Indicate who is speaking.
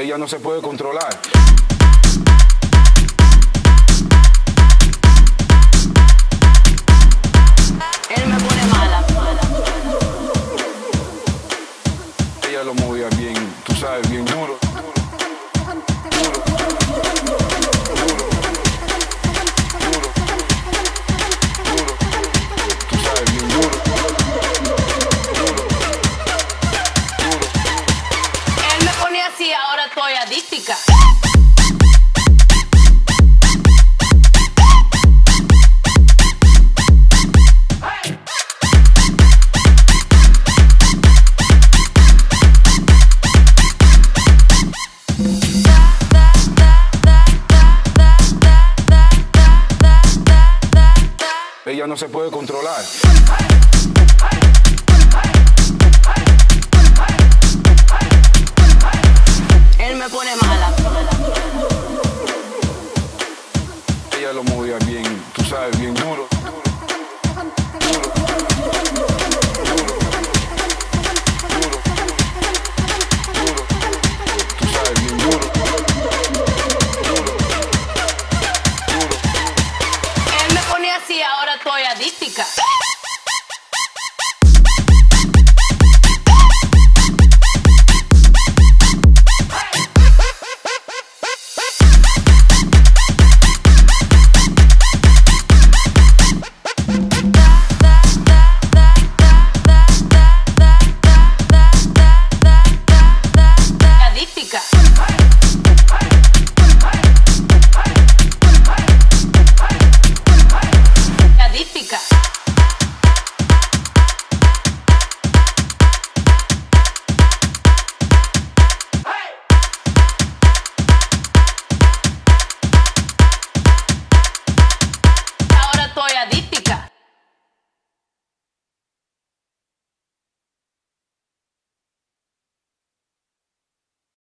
Speaker 1: Ella no se puede controlar.
Speaker 2: Él me pone mala.
Speaker 1: Ella lo movía bien, tú sabes, bien duro.
Speaker 2: Sí, ahora estoy adíctica.
Speaker 1: Ella no se puede controlar.